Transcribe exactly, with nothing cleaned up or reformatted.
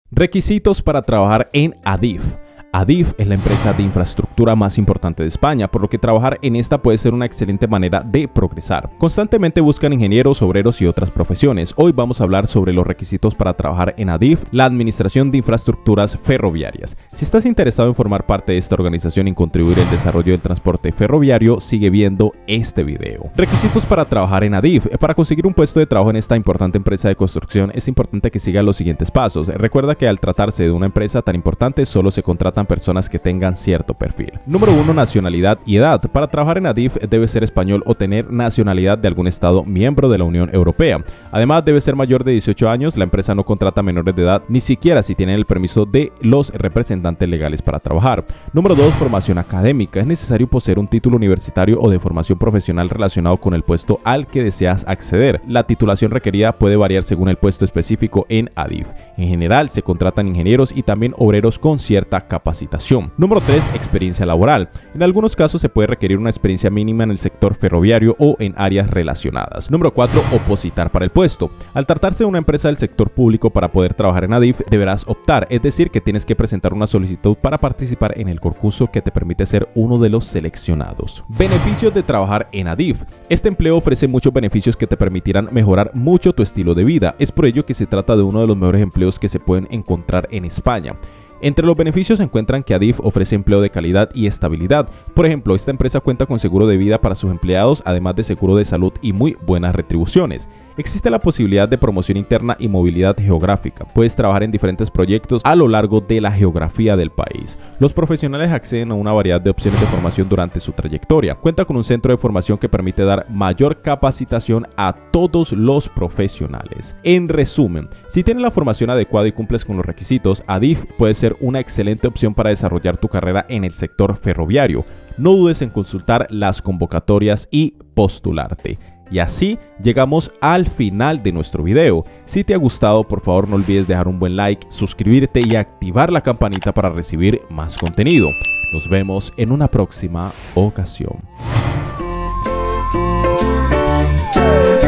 Requisitos para trabajar en Adif. Adif es la empresa de infraestructura más importante de España, por lo que trabajar en esta puede ser una excelente manera de progresar. Constantemente buscan ingenieros, obreros y otras profesiones. Hoy vamos a hablar sobre los requisitos para trabajar en Adif, la Administración de Infraestructuras Ferroviarias. Si estás interesado en formar parte de esta organización y contribuir al desarrollo del transporte ferroviario, sigue viendo este video. Requisitos para trabajar en Adif. Para conseguir un puesto de trabajo en esta importante empresa de construcción, es importante que sigas los siguientes pasos. Recuerda que al tratarse de una empresa tan importante, solo se contratan personas que tengan cierto perfil. Número uno. Nacionalidad y edad. Para trabajar en Adif debe ser español o tener nacionalidad de algún estado miembro de la Unión Europea. Además debe ser mayor de dieciocho años. La empresa no contrata menores de edad, ni siquiera si tienen el permiso de los representantes legales para trabajar. Número dos. Formación académica. Es necesario poseer un título universitario o de formación profesional relacionado con el puesto al que deseas acceder. La titulación requerida puede variar según el puesto específico en Adif. En general se contratan ingenieros y también obreros con cierta capacidad. Capacitación. Número tres. Experiencia laboral. En algunos casos se puede requerir una experiencia mínima en el sector ferroviario o en áreas relacionadas. Número cuatro. Opositar para el puesto. Al tratarse de una empresa del sector público, para poder trabajar en Adif deberás optar, es decir, que tienes que presentar una solicitud para participar en el concurso que te permite ser uno de los seleccionados. Beneficios de trabajar en Adif. Este empleo ofrece muchos beneficios que te permitirán mejorar mucho tu estilo de vida. Es por ello que se trata de uno de los mejores empleos que se pueden encontrar en España. Entre los beneficios se encuentran que Adif ofrece empleo de calidad y estabilidad. Por ejemplo, esta empresa cuenta con seguro de vida para sus empleados, además de seguro de salud y muy buenas retribuciones. Existe la posibilidad de promoción interna y movilidad geográfica. Puedes trabajar en diferentes proyectos a lo largo de la geografía del país. Los profesionales acceden a una variedad de opciones de formación durante su trayectoria. Cuenta con un centro de formación que permite dar mayor capacitación a todos los profesionales. En resumen, si tienes la formación adecuada y cumples con los requisitos, Adif puede ser una excelente opción para desarrollar tu carrera en el sector ferroviario. No dudes en consultar las convocatorias y postularte. Y así llegamos al final de nuestro video. Si te ha gustado, por favor no olvides dejar un buen like, suscribirte y activar la campanita para recibir más contenido. Nos vemos en una próxima ocasión.